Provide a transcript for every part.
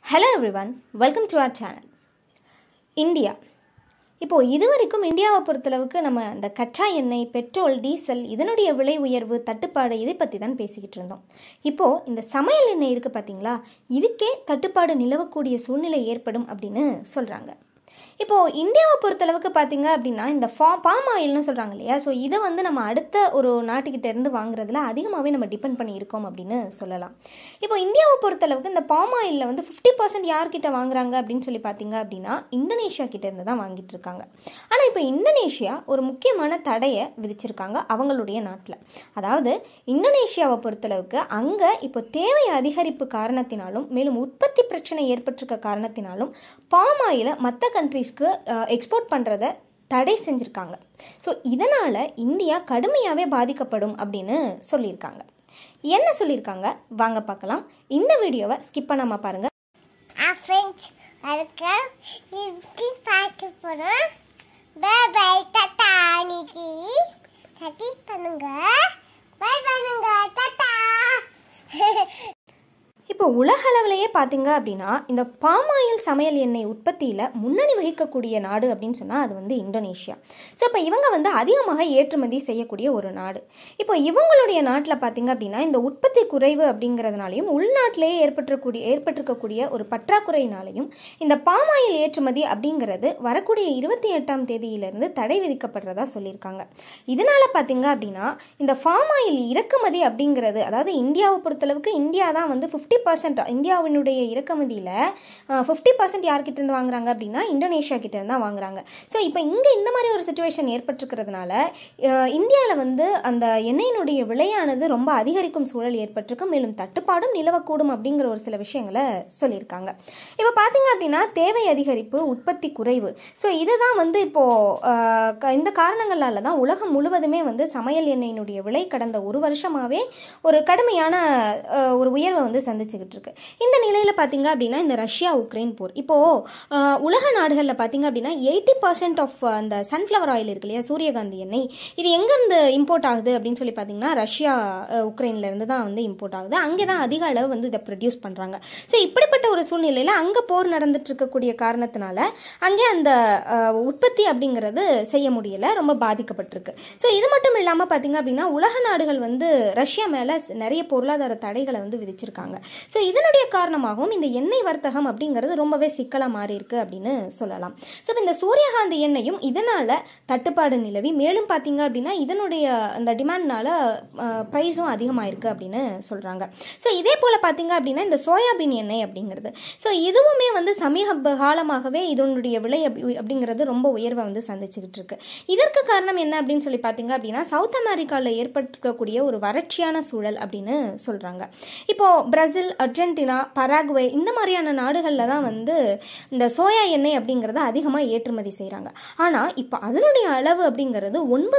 Hello everyone, welcome to our channel. India. இப்போது இதுவரைக்கும் இந்தியாவை பொறுத்தளவுக்கு நம்ம இந்த கச்சா எண்ணெய், பெட்ரோல், டீசல் இதனுடைய விலை உயர்வு, தட்டுப்பாடு இதை பற்றி தான் பேசிக்கிட்டு இருந்தோம். இப்போது இந்த சமையல் எண்ணெய் இருக்குது பார்த்தீங்களா, இதுக்கே தட்டுப்பாடு நிலவக்கூடிய சூழ்நிலை ஏற்படும் அப்படின்னு சொல்கிறாங்க. இப்போது இந்தியாவை பொறுத்தளவுக்கு பார்த்தீங்க அப்படின்னா இந்த பாம் ஆயில்னு சொல்கிறாங்க இல்லையா, ஸோ இதை நம்ம அடுத்த ஒரு நாட்டுக்கிட்ட இருந்து வாங்குறதுல அதிகமாகவே நம்ம டிபெண்ட் பண்ணி இருக்கோம் அப்படின்னு சொல்லலாம். இப்போ இந்தியாவை பொறுத்தளவுக்கு இந்த பாம் ஆயிலில் 50% யார்கிட்ட வாங்குறாங்க அப்படின்னு சொல்லி பார்த்தீங்க அப்படின்னா இந்தோனேஷியா கிட்ட இருந்து தான் வாங்கிட்டு இருக்காங்க. ஆனால் இப்போ இந்தோனேஷியா ஒரு முக்கியமான தடையை விதிச்சிருக்காங்க அவங்களுடைய நாட்டில். அதாவது இந்தோனேஷியாவை பொறுத்தளவுக்கு அங்கே இப்போ தேவை அதிகரிப்பு காரணத்தினாலும் மேலும் உற்பத்தி பிரச்சனை ஏற்பட்டிருக்க காரணத்தினாலும் பாம் ஆயிலை மற்ற கண்ட்ரீஸ்க்கு எக்ஸ்போர்ட் பண்ணுறதை தடை செஞ்சுருக்காங்க. ஸோ இதனால் இந்தியா கடுமையாகவே பாதிக்கப்படும் அப்படின்னு சொல்லியிருக்காங்க. என்ன சொல்லியிருக்காங்க வாங்க பார்க்கலாம். இந்த வீடியோவை ஸ்கிப் பண்ணாமல் பாருங்கள். இப்போ உலக அளவிலேயே பார்த்தீங்க அப்படின்னா இந்த பாமாயில் சமையல் எண்ணெய் உற்பத்தியில் முன்னணி வகிக்கக்கூடிய நாடு அப்படின்னு சொன்னால் அது இந்தோனேஷியா. ஸோ இப்போ இவங்க அதிகமாக ஏற்றுமதி செய்யக்கூடிய ஒரு நாடு. இப்போ இவங்களுடைய நாட்டில் பார்த்தீங்க அப்படின்னா இந்த உற்பத்தி குறைவு அப்படிங்கிறதுனாலையும் உள்நாட்டிலேயே ஏற்பட்டிருக்கக்கூடிய ஒரு பற்றாக்குறையினாலையும் இந்த பாமாயில் ஏற்றுமதி அப்படிங்கிறது வரக்கூடிய 28ஆம் தேதியிலிருந்து தடை விதிக்கப்படுறதா சொல்லியிருக்காங்க. இதனால் பார்த்தீங்க அப்படின்னா இந்த பாமாயில் இறக்குமதி அப்படிங்கிறது, அதாவது இந்தியாவை பொறுத்தளவுக்கு இந்தியா தான் 50% இந்தியாவினுடைய இறக்குமதியில் 50% யார்கிட்ட இருந்து வாங்குறாங்க அப்படின்னா இந்தோனேஷியா கிட்ட இருந்து தான் வாங்குறாங்க. ஸோ இப்போ இங்கே இந்த மாதிரி ஒரு சிச்சுவேஷன் ஏற்பட்டிருக்கிறதுனால இந்தியாவில் அந்த எண்ணெயினுடைய விலையானது ரொம்ப அதிகரிக்கும் சூழல் ஏற்பட்டிருக்கும், மேலும் தட்டுப்பாடும் நிலவக்கூடும் அப்படிங்கிற ஒரு சில விஷயங்களை சொல்லியிருக்காங்க. இப்போ பார்த்தீங்க அப்படின்னா தேவை அதிகரிப்பு, உற்பத்தி குறைவு, ஸோ இதுதான் இப்போது இந்த காரணங்களால தான் உலகம் முழுவதுமே சமையல் எண்ணெயினுடைய விலை கடந்த ஒரு வருஷமாகவே ஒரு கடுமையான ஒரு உயர்வை சந்திச்சுக்கிட்டு இருக்கு. இந்த நிலையில் பார்த்தீங்க அப்படின்னா இந்த ரஷ்யா உக்ரைன் போர், இப்போ உலக நாடுகளில் பார்த்தீங்க அப்படின்னா 80% ஆஃப் அந்த சன்ஃப்ளவர் ஆயில் இருக்கு இல்லையா, சூரியகாந்தி எண்ணெய், இது எங்கேருந்து இம்போர்ட் ஆகுது அப்படின்னு சொல்லி பார்த்தீங்கன்னா ரஷ்யா உக்ரைன்ல இருந்து தான் இம்போர்ட் ஆகுது. அங்கே தான் அதிக அளவு இதை ப்ரொடியூஸ் பண்ணுறாங்க. ஸோ இப்படிப்பட்ட ஒரு சூழ்நிலையில் அங்கே போர் நடந்துட்டு இருக்கக்கூடிய காரணத்தினால அங்கே அந்த உற்பத்தி அப்படிங்கிறது செய்ய முடியல, ரொம்ப பாதிக்கப்பட்டிருக்கு. ஸோ இது மட்டும் இல்லாமல் பார்த்தீங்க அப்படின்னா உலக நாடுகள் ரஷ்யா மேலே நிறைய பொருளாதார தடைகளை விதிச்சிருக்காங்க. ஸோ இதனுடைய காரணமாகவும் இந்த எண்ணெய் வர்த்தகம் அப்படிங்கிறது ரொம்பவே சிக்கலாக மாறி இருக்கு அப்படின்னு சொல்லலாம். ஸோ இந்த சூரியகாந்தி எண்ணெயும் இதனால தட்டுப்பாடு நிலவி, மேலும் பார்த்தீங்க அப்படின்னா இதனுடைய அந்த டிமாண்ட்னால ப்ரைஸும் அதிகமாயிருக்கு அப்படின்னு சொல்றாங்க. ஸோ இதே போல பார்த்தீங்க அப்படின்னா இந்த சோயாபீன் எண்ணெய் அப்படிங்கிறது, ஸோ இதுவுமே சமீப காலமாகவே இதனுடைய விலை அப்படிங்கிறது ரொம்ப உயர்வை சந்திச்சுக்கிட்டு இருக்கு. இதற்கு காரணம் என்ன அப்படின்னு சொல்லி பார்த்தீங்க அப்படின்னா சவுத் அமெரிக்காவில் ஏற்பட்டிருக்கக்கூடிய ஒரு வறட்சியான சூழல் அப்படின்னு சொல்றாங்க. இப்போ பிரேசில், அர்ஜென்டினா, பராகுவே இந்த மாதிரியான நாடுகளில் தான் இந்த சோயா எண்ணெய் அப்படிங்கிறத அதிகமாக ஏற்றுமதி செய்கிறாங்க. ஆனால் இப்போ அதனுடைய அளவு அப்படிங்கிறது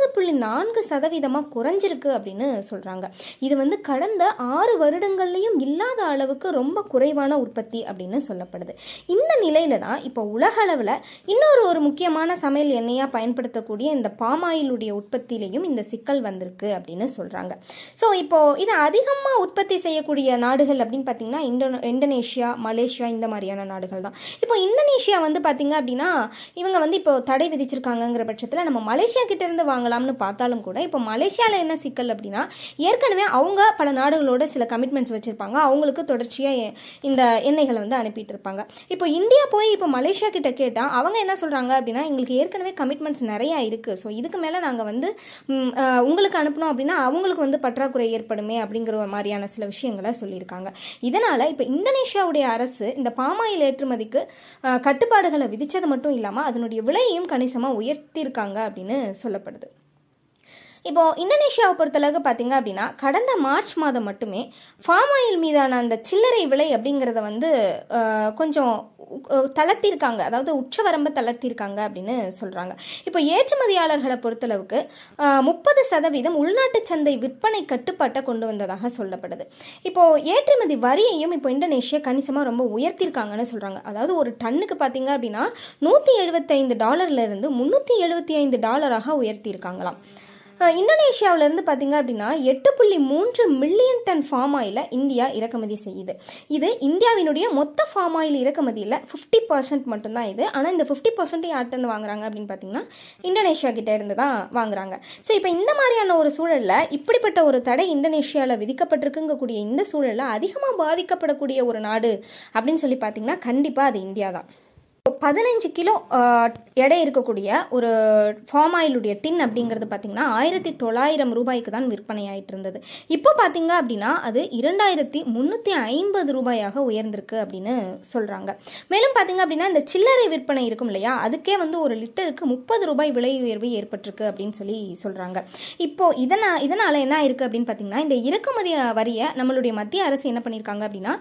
9.4% குறைஞ்சிருக்கு அப்படின்னு சொல்கிறாங்க. இது கடந்த 6 வருடங்கள்லையும் இல்லாத அளவுக்கு ரொம்ப குறைவான உற்பத்தி அப்படின்னு சொல்லப்படுது. இந்த நிலையில தான் இப்போ உலக அளவில் இன்னொரு முக்கியமான சமையல் எண்ணெயாக பயன்படுத்தக்கூடிய இந்த பாமாயிலுடைய உற்பத்தியிலையும் இந்த சிக்கல் வந்திருக்கு அப்படின்னு சொல்கிறாங்க. ஸோ இப்போ இதை அதிகமாக உற்பத்தி செய்யக்கூடிய நாடுகள் அப்படின்னு பார்த்தீங்கன்னா இந்தோனேஷியா, மலேசியா இந்த மாதிரியான நாடுகள் தான். இப்போ இந்தோனேஷியா பார்த்தீங்க அப்படின்னா இவங்க இப்போ தடை விதிச்சிருக்காங்கிற பட்சத்தில் நம்ம மலேசியா கிட்ட இருந்து வாங்கலாம்னு பார்த்தாலும் கூட இப்போ மலேசியாவில் என்ன சிக்கல் அப்படின்னா ஏற்கனவே அவங்க பல நாடுகளோட சில கமிட்மெண்ட்ஸ் வச்சிருப்பாங்க, அவங்களுக்கு தொடர்ச்சியாக இந்த எண்ணெய்களை அனுப்பிட்டு இருப்பாங்க. இப்போ இந்தியா போய் இப்போ மலேசியா கிட்ட கேட்டால் அவங்க என்ன சொல்கிறாங்க அப்படின்னா எங்களுக்கு ஏற்கனவே கமிட்மெண்ட்ஸ் நிறையா இருக்குது, ஸோ இதுக்கு மேலே நாங்கள் உங்களுக்கு அனுப்பணும் அப்படின்னா அவங்களுக்கு பற்றாக்குறை ஏற்படுமே அப்படிங்கிற ஒரு மாதிரியான சில விஷயங்களை சொல்லியிருக்காங்க. இதனால் இப்போ இந்தோனேஷியாவுடைய அரசு இந்த பாமாயில் ஏற்றுமதிக்கு கட்டுப்பாடுகளை விதித்தது மட்டும் இல்லாமல் அதனுடைய விலையையும் கணிசமாக உயர்த்தியிருக்காங்க அப்படின்னு சொல்லப்படுது. இப்போ இந்தோனேஷியாவை பொறுத்தளவுக்கு பார்த்தீங்க அப்படின்னா கடந்த மார்ச் மாதம் மட்டுமே பாம் ஆயில் மீதான அந்த சில்லறை விலை அப்படிங்கிறத கொஞ்சம் தளர்த்திருக்காங்க, அதாவது உச்சவரம்பை தளர்த்திருக்காங்க அப்படின்னு சொல்கிறாங்க. இப்போ ஏற்றுமதியாளர்களை பொறுத்தளவுக்கு 30% உள்நாட்டு சந்தை விற்பனை கட்டுப்பாட்டை கொண்டு வந்ததாக சொல்லப்படுது. இப்போ ஏற்றுமதி வரியையும் இப்போ இந்தோனேஷியா கணிசமாக ரொம்ப உயர்த்திருக்காங்கன்னு சொல்கிறாங்க. அதாவது ஒரு டன்னுக்கு பார்த்தீங்க அப்படின்னா $175 $375 உயர்த்தியிருக்காங்களாம். இந்தோனேஷியாவிலேருந்து பார்த்தீங்க அப்படின்னா 8.3 மில்லியன் டன் ஃபார்ம் ஆயிலை இந்தியா இறக்குமதி செய்யுது. இது இந்தியாவினுடைய மொத்த ஃபார்ம் ஆயில் இறக்குமதியில் 50% மட்டும்தான் இது. ஆனால் இந்த 50% யார்கிட்டருந்து வாங்குறாங்க அப்படின்னு பார்த்தீங்கன்னா இந்தோனேஷியா கிட்டே இருந்து தான் வாங்குறாங்க. ஸோ இப்போ இந்த மாதிரியான ஒரு சூழலில் இப்படிப்பட்ட ஒரு தடை இந்தோனேஷியாவில் விதிக்கப்பட்டிருக்குங்கக்கூடிய இந்த சூழலில் அதிகமாக பாதிக்கப்படக்கூடிய ஒரு நாடு அப்படின்னு சொல்லி பார்த்தீங்கன்னா கண்டிப்பாக அது இந்தியா தான். 15 கிலோ எடை இருக்கக்கூடிய ஒரு ஃபார்ம் ஆயிலுடைய டின் அப்படிங்கிறது பார்த்தீங்கன்னா 1900 ரூபாய்க்கு தான் விற்பனை ஆகிட்டு இருந்தது. இப்போ பார்த்தீங்க அப்படின்னா அது 2350 ரூபாயாக உயர்ந்திருக்கு அப்படின்னு சொல்கிறாங்க. மேலும் பார்த்தீங்க அப்படின்னா இந்த சில்லறை விற்பனை இருக்கும் இல்லையா, அதுக்கே வந்து ஒரு லிட்டருக்கு 30 ரூபாய் விலை உயர்வு ஏற்பட்டிருக்கு அப்படின்னு சொல்லி சொல்கிறாங்க. இப்போ இதனால் என்ன ஆயிருக்கு அப்படின்னு பார்த்தீங்கன்னா இந்த இறக்குமதி வரியை நம்மளுடைய மத்திய அரசு என்ன பண்ணியிருக்காங்க அப்படின்னா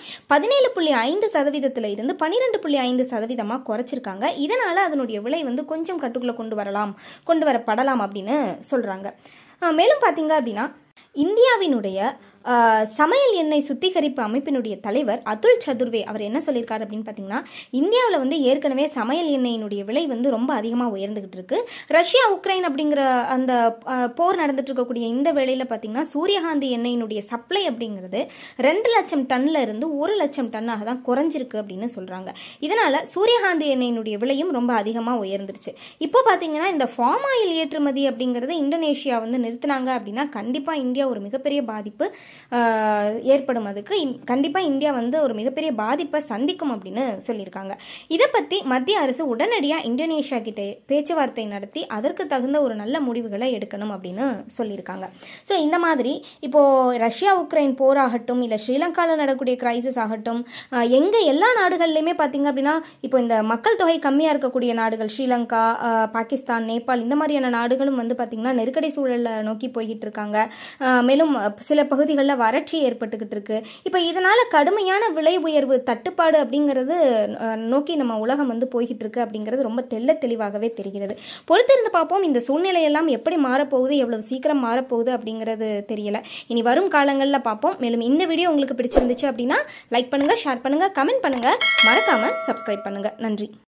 17.5% இருந்து 12.5% குறைச்சிருக்காங்க. இதனால அதனுடைய விலை வந்து கொஞ்சம் கட்டுக்குள்ள கொண்டு வரப்படலாம் அப்படின்னு சொல்றாங்க. மேலும் பாத்தீங்க அப்படின்னா இந்தியாவினுடைய சமையல் எண்ணெய் சுத்திகரிப்பு அமைப்பினுடைய தலைவர் அதுல் சதுர்வே அவர் என்ன சொல்லியிருக்காரு அப்படின்னு பார்த்தீங்கன்னா இந்தியாவில் வந்து ஏற்கனவே சமையல் எண்ணெயினுடைய விலை வந்து ரொம்ப அதிகமாக உயர்ந்துகிட்டு இருக்கு. ரஷ்யா உக்ரைன் அப்படிங்கிற அந்த போர் நடந்துட்டு இருக்கக்கூடிய இந்த வேளையில் பார்த்தீங்கன்னா சூரியகாந்தி எண்ணெயினுடைய சப்ளை அப்படிங்கிறது 2 லட்சம் டன்ல இருந்து 1 லட்சம் டன்னாக தான் குறைஞ்சிருக்கு அப்படின்னு சொல்றாங்க. இதனால சூரியகாந்தி எண்ணெயினுடைய விலையும் ரொம்ப அதிகமாக உயர்ந்துருச்சு. இப்போ பார்த்தீங்கன்னா இந்த ஃபார்ம் ஆயில் ஏற்றுமதி அப்படிங்கிறது இந்தோனேஷியா வந்து நிறுத்தினாங்க அப்படின்னா கண்டிப்பாக இந்தியா ஒரு மிகப்பெரிய பாதிப்பு ஏற்படும். அதுக்கு கண்டிப்பா இந்தியா வந்து ஒரு மிகப்பெரிய பாதிப்பை சந்திக்கும் அப்படின்னு சொல்லியிருக்காங்க. இதை பத்தி மத்திய அரசு உடனடியா இந்தோனேஷியா கிட்ட பேச்சுவார்த்தை நடத்தி அதற்கு தகுந்த ஒரு நல்ல முடிவுகளை எடுக்கணும் அப்படின்னு சொல்லியிருக்காங்க. ஸோ இந்த மாதிரி இப்போ ரஷ்யா உக்ரைன் போராகட்டும் இல்லை ஸ்ரீலங்காவில் நடக்கக்கூடிய கிரைசிஸ் ஆகட்டும், எல்லா நாடுகள்லையுமே பார்த்தீங்க அப்படின்னா இப்போ இந்த மக்கள் தொகை கம்மியாக இருக்கக்கூடிய நாடுகள் ஸ்ரீலங்கா, பாகிஸ்தான், நேபாள் இந்த மாதிரியான நாடுகளும் வந்து பார்த்தீங்கன்னா நெருக்கடி சூழலை நோக்கி போய்கிட்டு இருக்காங்க. மேலும் சில பகுதிகளில் வறட்சி ஏற்பட்டுக்கிட்டு இருக்கு. இப்போ இதனால கடுமையான விலை உயர்வு தட்டுப்பாடு அப்படிங்கிறது நோக்கி நம்ம உலகம் வந்து போய்கிட்டு இருக்கு அப்படிங்கிறது ரொம்ப தெளிவாகவே தெரிகிறது. பொறுத்திருந்து பார்ப்போம் இந்த சூழ்நிலையெல்லாம் எப்படி மாறப்போகுது, எவ்வளவு சீக்கிரம் மாறப்போகுது அப்படிங்கிறது தெரியல. இனி வரும் காலங்களில் பார்ப்போம். மேலும் இந்த வீடியோ உங்களுக்கு பிடிச்சிருந்துச்சு அப்படின்னா லைக் பண்ணுங்க, ஷேர் பண்ணுங்க, கமெண்ட் பண்ணுங்க, மறக்காம சப்ஸ்கிரைப் பண்ணுங்க. நன்றி.